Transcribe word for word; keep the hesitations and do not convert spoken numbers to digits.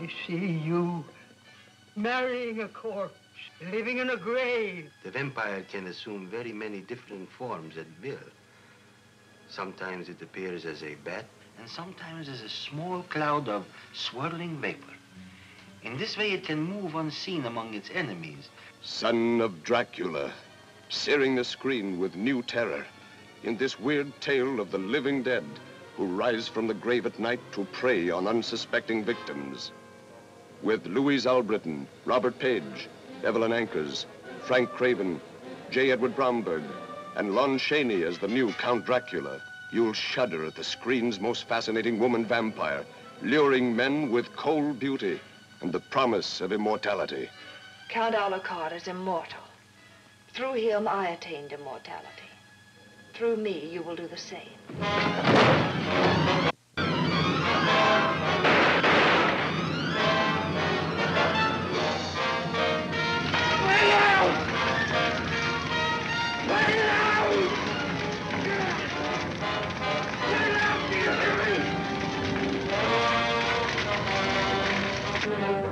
I see you marrying a corpse, living in a grave. The vampire can assume very many different forms at will. Sometimes it appears as a bat, and sometimes as a small cloud of swirling vapor. In this way, it can move unseen among its enemies. Son of Dracula, searing the screen with new terror in this weird tale of the living dead who rise from the grave at night to prey on unsuspecting victims. With Louise Albritton, Robert Page, Evelyn Ankers, Frank Craven, J. Edward Bromberg, and Lon Chaney as the new Count Dracula, you'll shudder at the screen's most fascinating woman vampire, luring men with cold beauty and the promise of immortality. Count Alucard is immortal. Through him, I attained immortality. Through me, you will do the same. Get out!